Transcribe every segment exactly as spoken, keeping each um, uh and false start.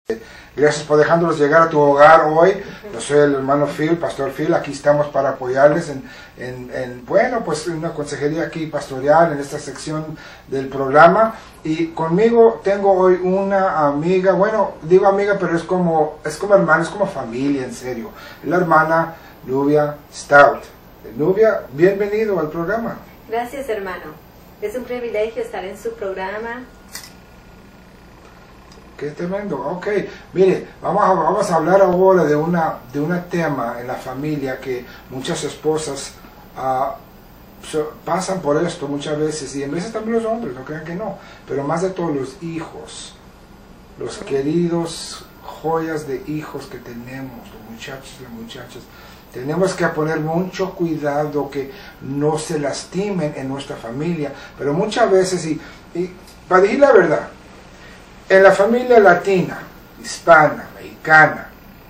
Gracias por dejándonos llegar a tu hogar hoy. Yo soy el hermano Phil, Pastor Phil. Aquí estamos para apoyarles en, en, en bueno, pues una consejería aquí pastoral en esta sección del programa. Y conmigo tengo hoy una amiga, bueno, digo amiga, pero es como, es como hermana, es como familia, en serio. La hermana Nubia Stout. Nubia, bienvenido al programa. Gracias, hermano. Es un privilegio estar en su programa. Qué tremendo. Ok, mire, vamos a, vamos a hablar ahora de una de un tema en la familia que muchas esposas uh, so, pasan por esto muchas veces, y en veces también los hombres, no crean que no, pero más de todos los hijos, los queridos joyas de hijos que tenemos, los muchachos y las muchachas. Tenemos que poner mucho cuidado que no se lastimen en nuestra familia, pero muchas veces, y, y para decir la verdad, en la familia latina, hispana, mexicana,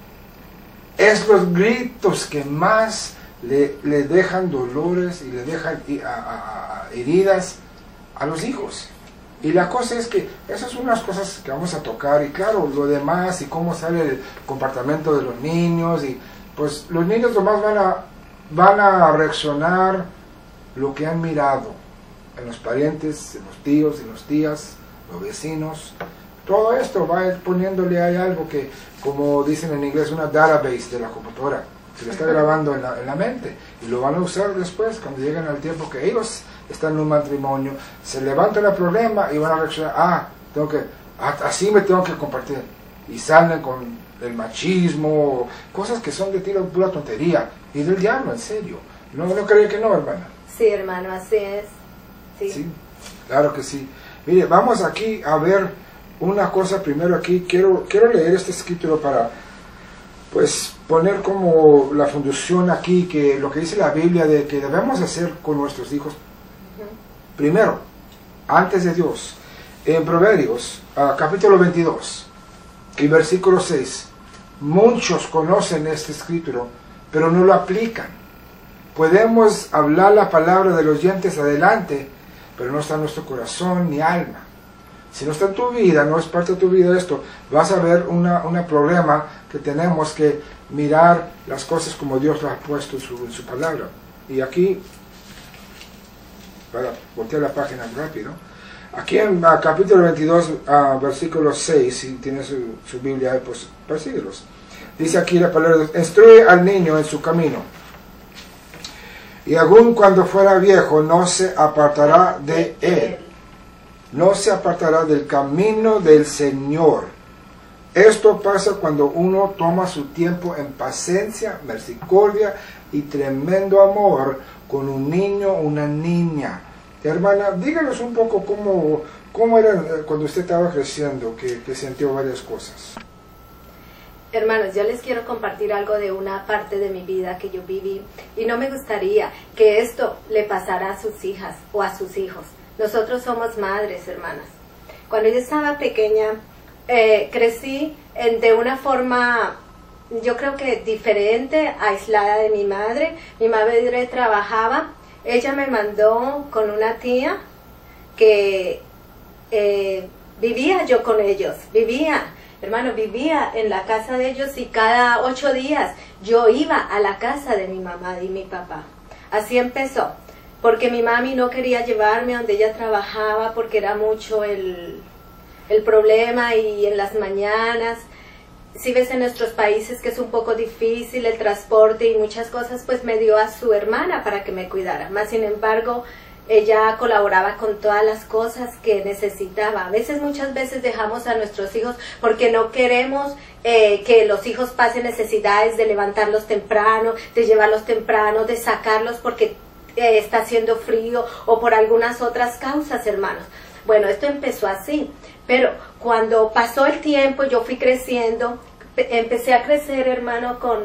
es los gritos que más le, le dejan dolores y le dejan a, a, a heridas a los hijos. Y la cosa es que esas son unas cosas que vamos a tocar, y claro, lo demás, y cómo sale el comportamiento de los niños, y pues los niños nomás van a, van a reaccionar lo que han mirado en los parientes, en los tíos, en los tías, los vecinos. Todo esto va poniéndole ahí algo que, como dicen en inglés, una database de la computadora. Se le está grabando en la, en la mente. Y lo van a usar después, cuando lleguen al tiempo que ellos están en un matrimonio. Se levanta el problema y van a reaccionar, ah, tengo que, así me tengo que compartir. Y salen con el machismo, cosas que son de tiro pura tontería. Y del diablo, en serio. ¿No, no cree que no, hermana? Sí, hermano, así es. Sí. Sí, claro que sí. Mire, vamos aquí a ver una cosa primero aquí. Quiero, quiero leer este escrito para, pues, poner como la fundación aquí, que lo que dice la Biblia de que debemos hacer con nuestros hijos. Uh-huh. Primero, antes de Dios, en Proverbios, uh, capítulo veintidós, y versículo seis, muchos conocen este escrito, pero no lo aplican. Podemos hablar la palabra de los dientes adelante, pero no está en nuestro corazón ni alma. Si no está en tu vida, no es parte de tu vida esto, vas a ver una, una problema que tenemos que mirar las cosas como Dios las ha puesto en su, en su palabra. Y aquí, para voltear la página rápido, aquí en uh, capítulo veintidós, uh, versículo seis, si tienes su, su Biblia, pues persíguelos. Dice aquí la palabra, instruye al niño en su camino, y aun cuando fuera viejo no se apartará de él. No se apartará del camino del Señor. Esto pasa cuando uno toma su tiempo en paciencia, misericordia y tremendo amor con un niño o una niña. Hermana, díganos un poco cómo, cómo era cuando usted estaba creciendo, que, que sintió varias cosas. Hermanos, yo les quiero compartir algo de una parte de mi vida que yo viví, y no me gustaría que esto le pasara a sus hijas o a sus hijos. Nosotros somos madres, hermanas. Cuando yo estaba pequeña, eh, crecí en, de una forma, yo creo que diferente, aislada de mi madre. Mi madre trabajaba, ella me mandó con una tía que eh, vivía yo con ellos, vivía, hermano, vivía en la casa de ellos, y cada ocho días yo iba a la casa de mi mamá y mi papá. Así empezó. Porque mi mami no quería llevarme a donde ella trabajaba, porque era mucho el, el problema, y en las mañanas, si ves en nuestros países que es un poco difícil el transporte y muchas cosas, pues me dio a su hermana para que me cuidara. Más sin embargo, ella colaboraba con todas las cosas que necesitaba. A veces, muchas veces dejamos a nuestros hijos porque no queremos eh, que los hijos pasen necesidades de levantarlos temprano, de llevarlos temprano, de sacarlos porque Eh, está haciendo frío o por algunas otras causas, hermanos. Bueno, esto empezó así, pero cuando pasó el tiempo, yo fui creciendo, empecé a crecer, hermano, con,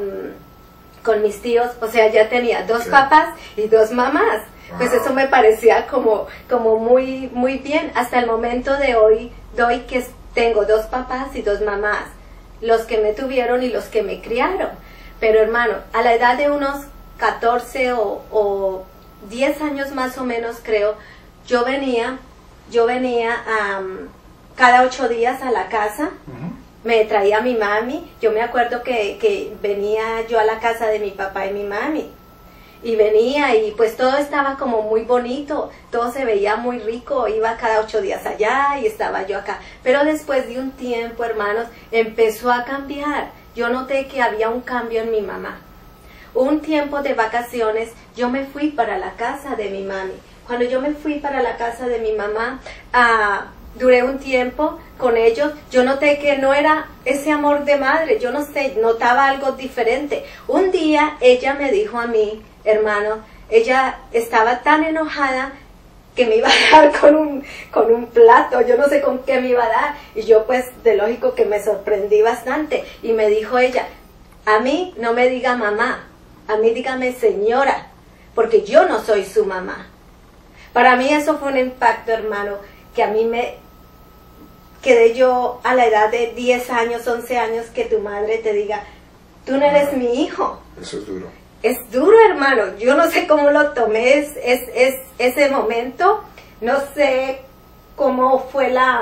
con mis tíos, o sea, ya tenía dos sí. papás y dos mamás. Wow. Pues eso me parecía como, como muy, muy bien. Hasta el momento de hoy, doy que tengo dos papás y dos mamás, los que me tuvieron y los que me criaron. Pero, hermano, a la edad de unos catorce o, o diez años más o menos, creo, yo venía, yo venía um, cada ocho días a la casa, uh-huh. me traía mi mami. Yo me acuerdo que, que venía yo a la casa de mi papá y mi mami. Y venía y pues todo estaba como muy bonito, todo se veía muy rico, iba cada ocho días allá y estaba yo acá. Pero después de un tiempo, hermanos, empezó a cambiar. Yo noté que había un cambio en mi mamá. Un tiempo de vacaciones, yo me fui para la casa de mi mami. Cuando yo me fui para la casa de mi mamá, ah, duré un tiempo con ellos, yo noté que no era ese amor de madre, yo no sé, notaba algo diferente. Un día ella me dijo a mí, hermano, ella estaba tan enojada que me iba a dar con un, con un plato, yo no sé con qué me iba a dar, y yo pues de lógico que me sorprendí bastante, y me dijo ella, a mí no me diga mamá, a mí dígame señora, porque yo no soy su mamá. Para mí eso fue un impacto, hermano, que a mí me quedé yo a la edad de diez años, once años, que tu madre te diga, tú no eres mi hijo. Eso es duro. Es duro, hermano. Yo no sé cómo lo tomé es, es, es, ese momento. No sé cómo fue la...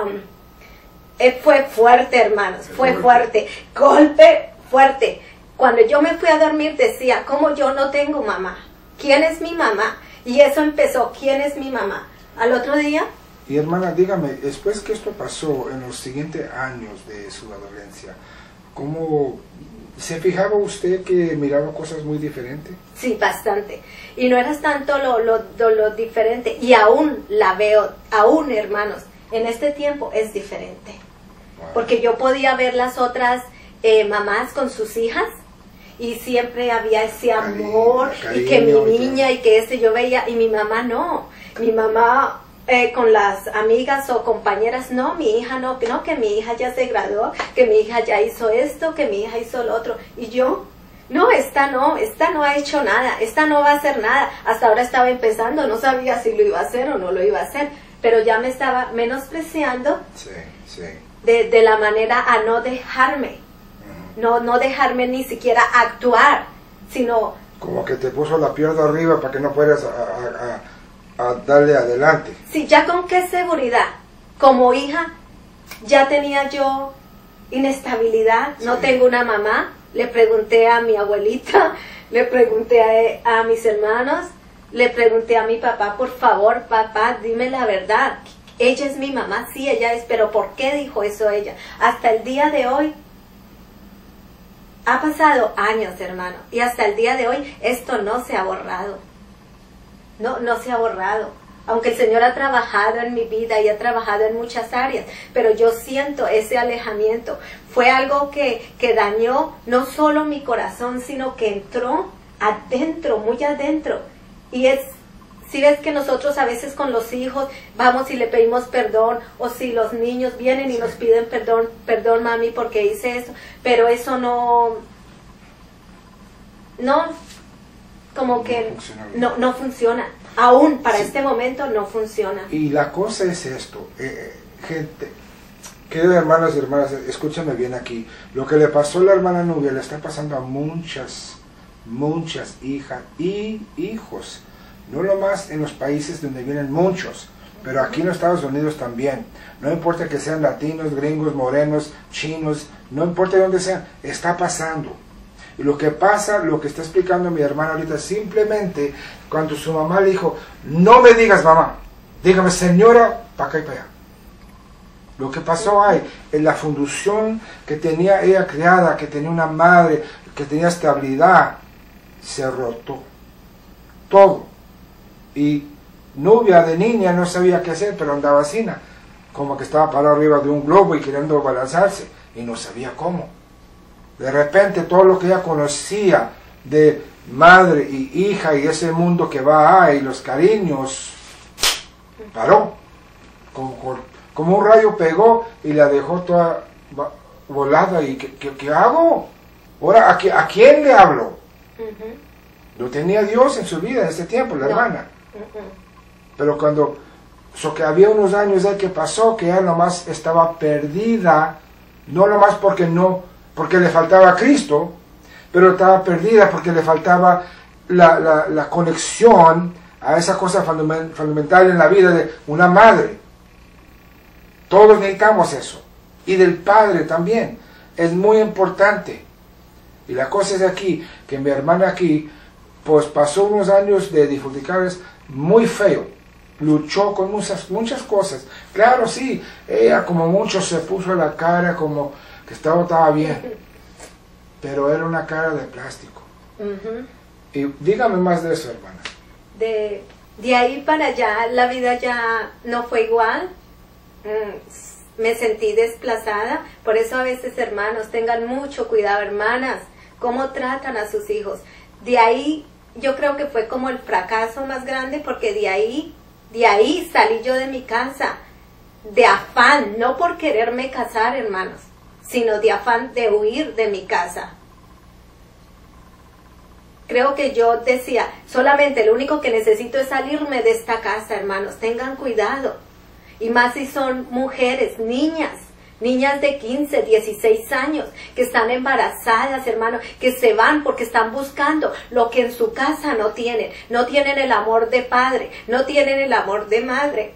Eh, fue fuerte, hermanos. Fue fuerte. Golpe fuerte. Cuando yo me fui a dormir decía, ¿cómo yo no tengo mamá? ¿Quién es mi mamá? Y eso empezó, ¿quién es mi mamá? Al otro día... Y hermana, dígame, después que esto pasó en los siguientes años de su adolescencia, ¿cómo se fijaba usted que miraba cosas muy diferentes? Sí, bastante. Y no era tanto lo, lo, lo, lo diferente. Y aún la veo, aún hermanos, en este tiempo es diferente. Wow. Porque yo podía ver las otras eh, mamás con sus hijas y siempre había ese amor, cariño, cariño, y que mi niña y que ese yo veía, y mi mamá no. Mi mamá... Eh, con las amigas o compañeras, no, mi hija no, no, que mi hija ya se graduó, que mi hija ya hizo esto, que mi hija hizo lo otro, y yo, no, esta no, esta no ha hecho nada, esta no va a hacer nada, hasta ahora estaba empezando, no sabía si lo iba a hacer o no lo iba a hacer, pero ya me estaba menospreciando, sí, sí. De, de la manera a no dejarme, uh-huh. no, no dejarme ni siquiera actuar, sino... Como que te puso la pierna arriba para que no fueras a... a, a... a darle adelante. Sí, ya con qué seguridad. Como hija, ya tenía yo inestabilidad, sí. No tengo una mamá. Le pregunté a mi abuelita, le pregunté a, a mis hermanos, le pregunté a mi papá, por favor, papá, dime la verdad. Ella es mi mamá, sí, ella es, pero ¿por qué dijo eso ella? Hasta el día de hoy, ha pasado años, hermano, y hasta el día de hoy esto no se ha borrado. No, no se ha borrado, aunque el Señor ha trabajado en mi vida y ha trabajado en muchas áreas, pero yo siento ese alejamiento. Fue algo que, que dañó no solo mi corazón, sino que entró adentro, muy adentro. Y es, si ves que nosotros a veces con los hijos vamos y le pedimos perdón, o si los niños vienen y nos piden perdón, perdón mami porque hice eso, pero eso no, no... como que no, no funciona, aún para sí. Este momento no funciona. Y la cosa es esto, eh, gente, queridos hermanos y hermanas, escúchame bien aquí, lo que le pasó a la hermana Nubia le está pasando a muchas, muchas hijas y hijos, no nomás en los países donde vienen muchos, pero aquí en los Estados Unidos también, no importa que sean latinos, gringos, morenos, chinos, no importa de dónde sean, está pasando. Y lo que pasa, lo que está explicando mi hermana ahorita, simplemente cuando su mamá le dijo, no me digas mamá, dígame señora, para acá y para allá. Lo que pasó ahí, en la fundación que tenía ella creada, que tenía una madre, que tenía estabilidad, se rotó. Todo. Y Nubia de niña no sabía qué hacer, pero andaba así, como que estaba parado arriba de un globo y queriendo balanzarse, y no sabía cómo. De repente todo lo que ella conocía de madre y hija y ese mundo que va ahí, los cariños, paró. Como, como un rayo pegó y la dejó toda volada. ¿Y qué, qué, qué hago? Ahora, ¿a, ¿a quién le hablo? Uh-huh. No tenía Dios en su vida en ese tiempo, la no. hermana. Uh-huh. Pero cuando, so que había unos años ahí que pasó, que ella nomás estaba perdida, no nomás porque no... porque le faltaba a Cristo, pero estaba perdida porque le faltaba la, la, la conexión a esa cosa fundamental en la vida de una madre. Todos necesitamos eso, y del padre también. es muy importante. Y la cosa es aquí, que mi hermana aquí, pues pasó unos años de dificultades muy feo. Luchó con muchas, muchas cosas. Claro, sí, ella como mucho se puso la cara como que estaba, estaba bien. Pero era una cara de plástico. Uh-huh. Y dígame más de eso, hermana. De, de ahí para allá, la vida ya no fue igual. Mm, me sentí desplazada. Por eso a veces, hermanos, tengan mucho cuidado, hermanas, cómo tratan a sus hijos. De ahí, yo creo que fue como el fracaso más grande, porque de ahí, de ahí salí yo de mi casa, de afán, no por quererme casar, hermanos, sino de afán de huir de mi casa. Creo que yo decía, solamente lo único que necesito es salirme de esta casa, hermanos, tengan cuidado. Y más si son mujeres, niñas, niñas de quince, dieciséis años, que están embarazadas, hermanos, que se van porque están buscando lo que en su casa no tienen. No tienen el amor de padre, no tienen el amor de madre.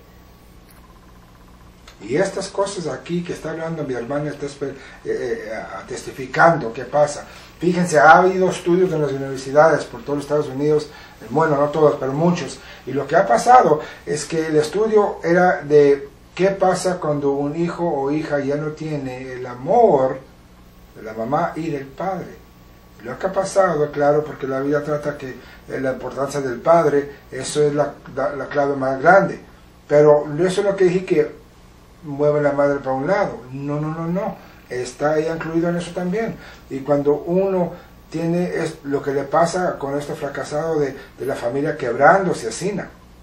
Y estas cosas aquí que está hablando mi hermana, está eh, eh, testificando qué pasa. Fíjense, ha habido estudios en las universidades por todos los Estados Unidos, bueno, no todos, pero muchos. Y lo que ha pasado es que el estudio era de qué pasa cuando un hijo o hija ya no tiene el amor de la mamá y del padre. Lo que ha pasado, claro, porque la vida trata que la importancia del padre, eso es la, la, la clave más grande. Pero eso es lo que dije, que mueve la madre para un lado. No, no, no, no. Está ella incluido en eso también. Y cuando uno tiene es lo que le pasa con este fracasado de, de la familia quebrándose así.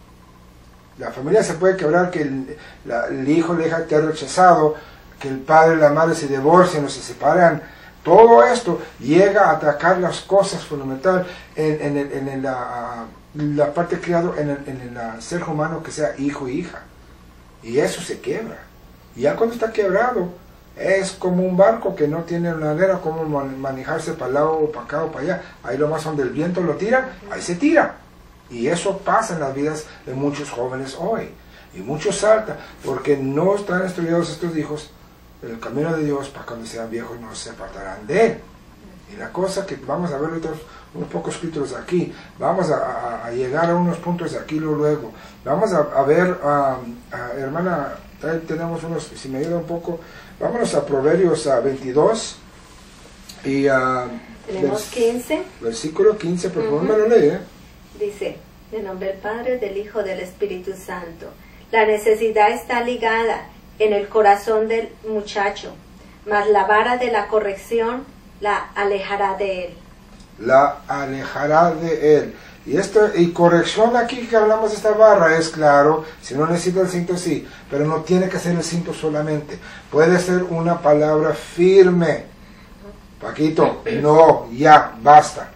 La familia se puede quebrar, que el, la, el hijo, la hija esté rechazado, que el padre y la madre se divorcien o se separan. Todo esto llega a atacar las cosas fundamentales en, en, en, en la, la parte criado en el, en el ser humano, que sea hijo e hija. Y eso se quiebra. Y ya cuando está quebrado, es como un barco que no tiene una manera como manejarse para el lado o para acá o para allá. Ahí lo más donde el viento lo tira, ahí se tira. Y eso pasa en las vidas de muchos jóvenes hoy. Y muchos saltan porque no están instruidos estos hijos en el camino de Dios, para cuando sean viejos no se apartarán de él. Y la cosa que vamos a ver ahorita, unos pocos capítulos aquí, vamos a, a, a llegar a unos puntos de aquí luego. Vamos a, a ver, uh, uh, hermana, ahí tenemos unos, si me ayuda un poco, vámonos a Proverbios uh, veintidós y uh, tenemos quince. Versículo quince, por favor, uh-huh. me lo lee. ¿eh? Dice, en nombre del Padre, del Hijo, del Espíritu Santo. La necesidad está ligada en el corazón del muchacho, mas la vara de la corrección la alejará de él. La alejará de él. Y esto, y corrección aquí que hablamos de esta barra es claro, si no necesita el cinto sí, pero no tiene que ser el cinto solamente. Puede ser una palabra firme. Paquito, no, ya, basta.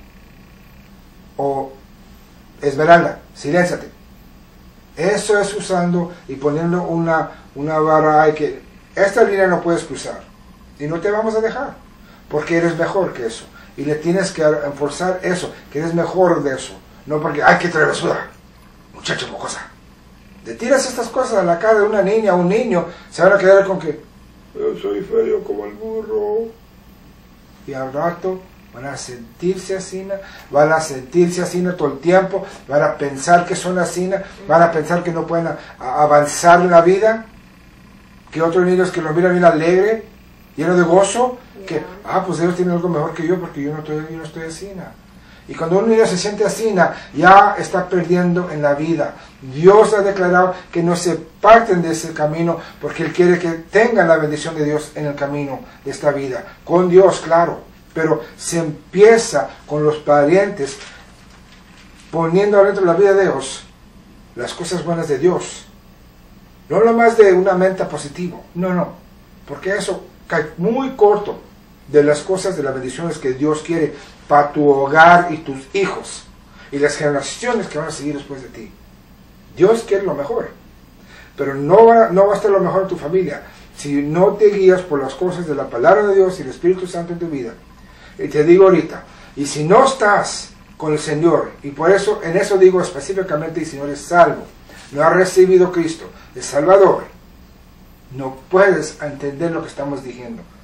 O Esmeralda, silénciate. Eso es usando y poniendo una, una vara ahí que esta línea no puedes cruzar. Y no te vamos a dejar, porque eres mejor que eso. Y le tienes que enforzar eso, que eres mejor de eso. No porque, ¡ay, qué travesura! Muchacho mocosa. Le tiras estas cosas a la cara de una niña o un niño, se van a quedar con que, yo soy feo como el burro. Y al rato van a sentirse así, van a sentirse así todo el tiempo, van a pensar que son así, van a pensar que no pueden a, a avanzar en la vida, que otros niños que los miran bien alegre, lleno de gozo, que, yeah. ah, pues ellos tienen algo mejor que yo porque yo no estoy, yo no estoy así. Y cuando un niño se siente así, ya está perdiendo en la vida. Dios ha declarado que no se parten de ese camino porque Él quiere que tengan la bendición de Dios en el camino de esta vida. Con Dios, claro. Pero se empieza con los parientes poniendo adentro de la vida de Dios las cosas buenas de Dios. No lo más de una mente positiva. No, no. Porque eso cae muy corto de las cosas, de las bendiciones que Dios quiere para tu hogar y tus hijos y las generaciones que van a seguir después de ti. Dios quiere lo mejor, pero no va, no va a estar lo mejor en tu familia si no te guías por las cosas de la palabra de Dios y el Espíritu Santo en tu vida. Y te digo ahorita, y si no estás con el Señor, y por eso, en eso digo específicamente, el Señor es salvo, no ha recibido a Cristo, es Salvador, no puedes entender lo que estamos diciendo.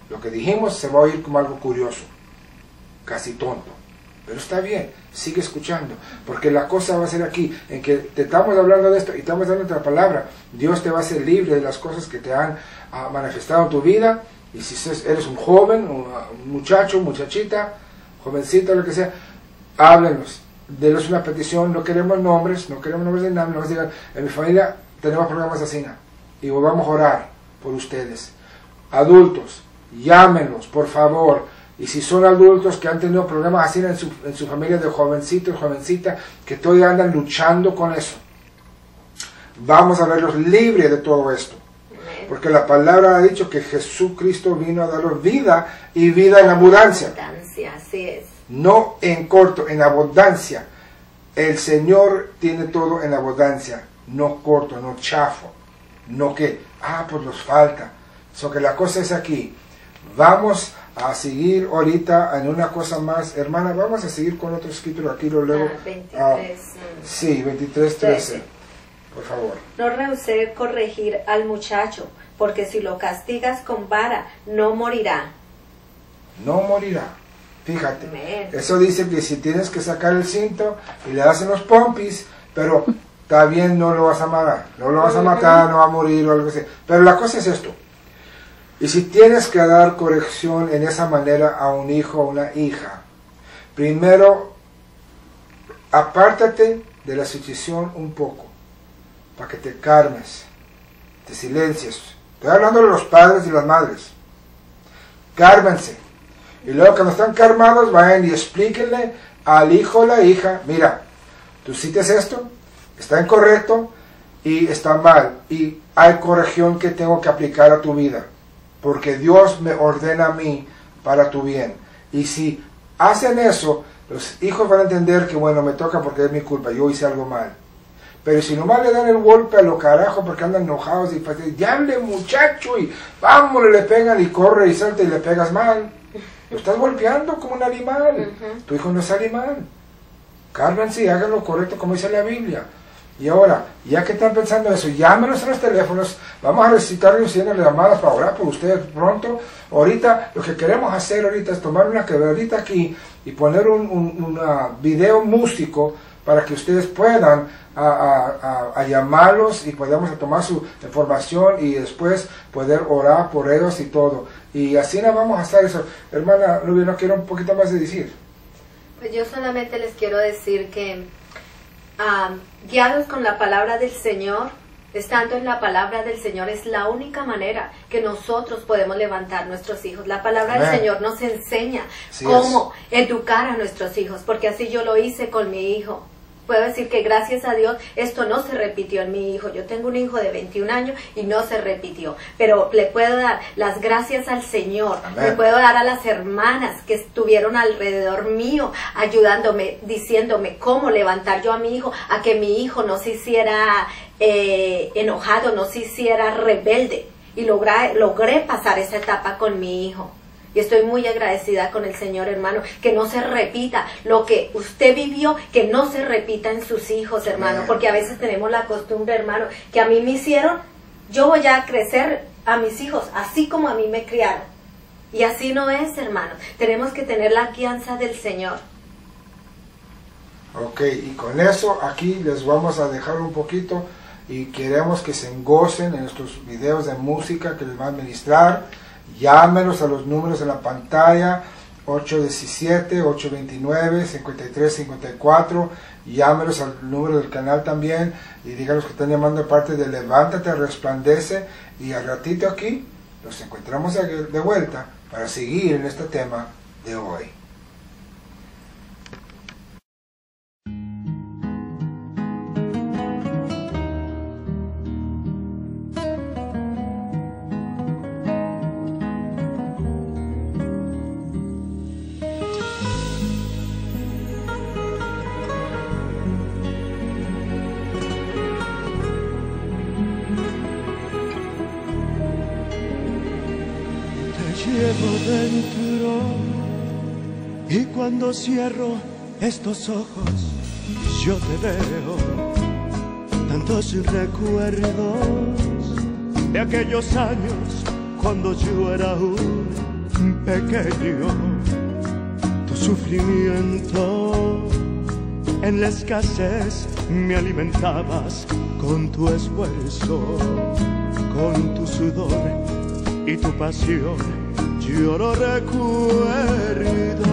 Lo que dijimos se va a oír como algo curioso, casi tonto. Pero está bien, sigue escuchando, porque la cosa va a ser aquí, en que te estamos hablando de esto y estamos dando otra palabra. Dios te va a hacer libre de las cosas que te han uh, manifestado en tu vida. Y si eres un joven, un muchacho, muchachita, jovencita, lo que sea, háblenos, denos una petición. No queremos nombres, no queremos nombres de nadie, no nos digan, en mi familia tenemos problemas así, y vamos a orar por ustedes. Adultos, llámenlos, por favor. Y si son adultos que han tenido problemas así en su, en su familia de jovencitos, jovencita, que todavía andan luchando con eso, vamos a verlos libres de todo esto. Porque la palabra ha dicho que Jesucristo vino a darnos vida y vida en abundancia. Abundancia, así es. No en corto, en abundancia. El Señor tiene todo en abundancia, no corto, no chafo, no que, ah, pues nos falta. So que la cosa es aquí. Vamos a seguir ahorita en una cosa más. Hermana, vamos a seguir con otro escrito aquí, lo luego. Ah, veintitrés. Ah, sí, veintitrés, trece. Por favor. No rehusé corregir al muchacho, porque si lo castigas con vara, no morirá. No morirá. Fíjate. Amén. Eso dice que si tienes que sacar el cinto y le hacen los pompis, pero está bien, no lo vas a matar. No lo vas a matar, no va a morir o algo así. Pero la cosa es esto. Y si tienes que dar corrección en esa manera a un hijo o una hija, primero, apártate de la situación un poco, para que te calmes, te silencies. Estoy hablando de los padres y las madres. Cálmense. Y luego cuando están calmados, vayan y explíquenle al hijo o la hija, mira, tú cites esto, está incorrecto y está mal. Y hay corrección que tengo que aplicar a tu vida, porque Dios me ordena a mí para tu bien. Y si hacen eso, los hijos van a entender que bueno, me toca porque es mi culpa, yo hice algo mal. Pero si nomás le dan el golpe a los carajos porque andan enojados y pues, ya hable muchacho y vámonos, le pegan y corre y salta y le pegas mal. Lo estás golpeando como un animal. Uh-huh. Tu hijo no es animal. Cálmense y hagan lo correcto como dice la Biblia. Y ahora, ya que están pensando eso, llámenos a los teléfonos. Vamos a recitar y haciendo llamadas para orar por ustedes pronto. Ahorita, lo que queremos hacer ahorita es tomar una quebradita aquí y poner un, un una video músico para que ustedes puedan a, a, a, a llamarlos y podamos tomar su información y después poder orar por ellos y todo. Y así no vamos a hacer eso. Hermana Nubia, ¿no quiero un poquito más de decir? Pues yo solamente les quiero decir que um, guiados con la palabra del Señor, estando en la palabra del Señor, es la única manera que nosotros podemos levantar nuestros hijos. La palabra Amén. Del Señor nos enseña sí cómo es. educar a nuestros hijos, porque así yo lo hice con mi hijo. Puedo decir que gracias a Dios esto no se repitió en mi hijo. Yo tengo un hijo de veintiún años y no se repitió. Pero le puedo dar las gracias al Señor. Amén. Le puedo dar a las hermanas que estuvieron alrededor mío, ayudándome, diciéndome cómo levantar yo a mi hijo, a que mi hijo no se hiciera eh, enojado, no se hiciera rebelde. Y logré, logré pasar esa etapa con mi hijo. Y estoy muy agradecida con el Señor, hermano, que no se repita lo que usted vivió, que no se repita en sus hijos, hermano, porque a veces tenemos la costumbre, hermano, que a mí me hicieron, yo voy a crecer a mis hijos, así como a mí me criaron. Y así no es, hermano. Tenemos que tener la guianza del Señor. Ok, y con eso aquí les vamos a dejar un poquito y queremos que se gocen en nuestros videos de música que les van a administrar. Llámenos a los números en la pantalla, ocho uno siete, ocho dos nueve, cinco tres cinco cuatro. Llámenos al número del canal también y díganos que están llamando de parte de Levántate, Resplandece. Y al ratito aquí nos encontramos de vuelta para seguir en este tema de hoy. Llevo dentro y cuando cierro estos ojos yo te veo, tantos recuerdos de aquellos años cuando yo era un pequeño, tu sufrimiento. En la escasez me alimentabas con tu esfuerzo, con tu sudor y tu pasión. Yo lo recuerdo.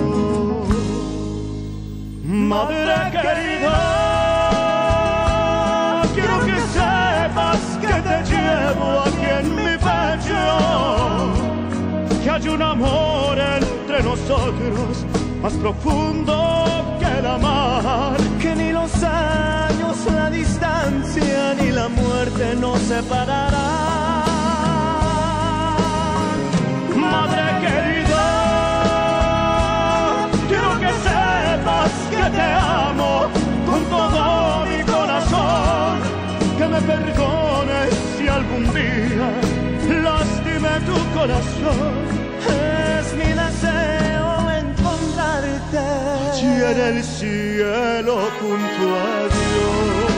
Madre querida, quiero que sepas que te llevo aquí en mi pecho, que hay un amor entre nosotros más profundo que el mar, que ni los años, la distancia ni la muerte nos separarán. Madre querida, quiero que sepas que te amo con todo mi corazón, que me perdones si algún día lastimé tu corazón. Es mi deseo encontrarte allí en el cielo junto a Dios.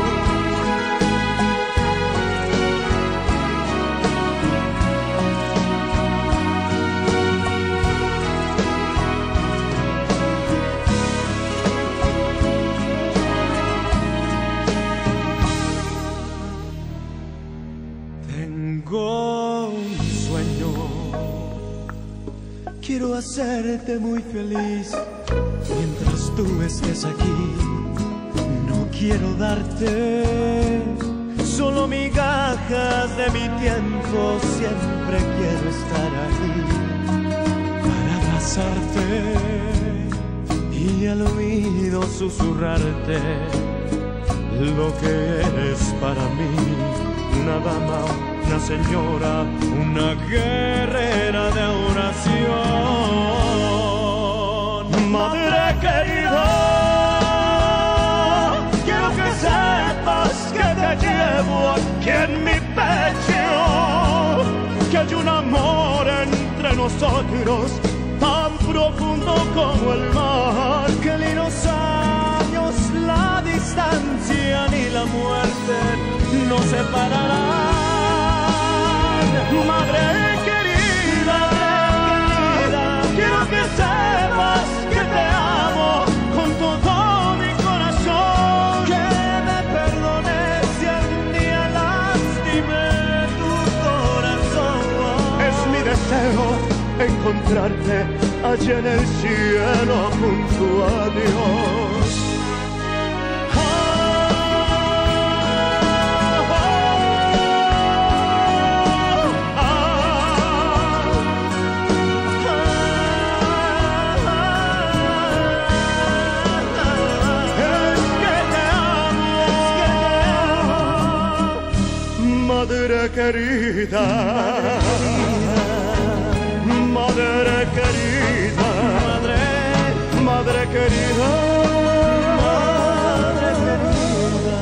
Tengo un sueño, quiero hacerte muy feliz mientras tú estés aquí. No quiero darte solo migajas de mi tiempo, siempre quiero estar ahí para abrazarte y al oído susurrarte lo que eres para mí. Una dama, una señora, una guerrera de oración. Madre querida, quiero que sepas que te llevo aquí en mi pecho, que hay un amor entre nosotros tan profundo como el mar, que ni los años, la distancia ni la muerte nos separarán. Madre querida, quiero que sepas que te amo con todo mi corazón, que me perdones si algún día lastimé tu corazón. Es mi deseo encontrarte allí en el cielo junto a Dios. Madre querida, madre querida, madre, madre querida, madre querida.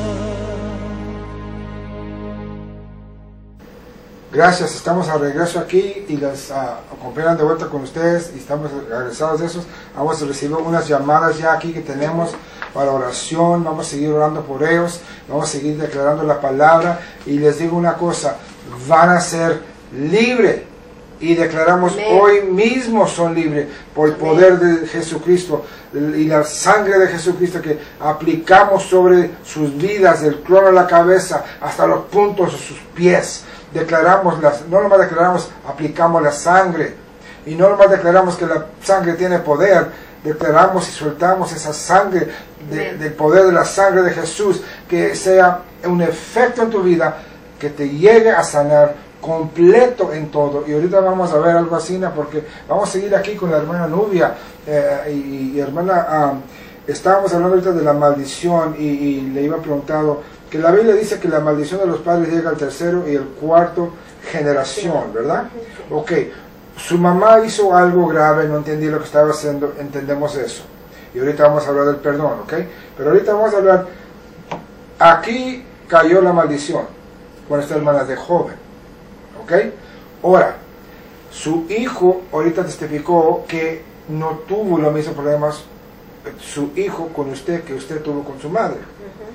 Gracias, estamos a regreso aquí y les uh, acompañan de vuelta con ustedes y estamos regresados de esos. Vamos a recibir unas llamadas ya aquí que tenemos para oración. Vamos a seguir orando por ellos, vamos a seguir declarando la palabra y les digo una cosa, van a ser libres y declaramos Amén. Hoy mismo son libres por el Amén. Poder de Jesucristo y la sangre de Jesucristo que aplicamos sobre sus vidas, del crono a la cabeza hasta los puntos de sus pies. Declaramos, las, no nomás declaramos, aplicamos la sangre y no nomás declaramos que la sangre tiene poder, declaramos y soltamos esa sangre de, del poder de la sangre de Jesús, que sea un efecto en tu vida, que te llegue a sanar completo en todo. Y ahorita vamos a ver algo así, porque vamos a seguir aquí con la hermana Nubia eh, y, y hermana, um, estábamos hablando ahorita de la maldición y, y le iba preguntando que la Biblia dice que la maldición de los padres llega al tercero y el cuarto generación, ¿verdad? Ok, su mamá hizo algo grave, no entendí lo que estaba haciendo, entendemos eso. Y ahorita vamos a hablar del perdón, ¿ok? Pero ahorita vamos a hablar, aquí cayó la maldición, cuando esta hermana de joven, ¿ok? Ahora, su hijo ahorita testificó que no tuvo los mismos problemas su hijo con usted que usted tuvo con su madre.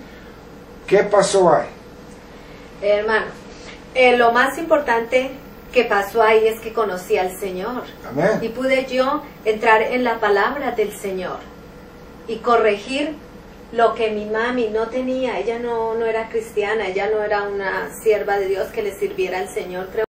Uh-huh. ¿Qué pasó ahí? Hermano, eh, lo más importante que pasó ahí es que conocí al Señor. Amén. Y pude yo entrar en la palabra del Señor y corregir lo que mi mami no tenía. Ella no, no era cristiana, ella no era una sierva de Dios que le sirviera al Señor. Creo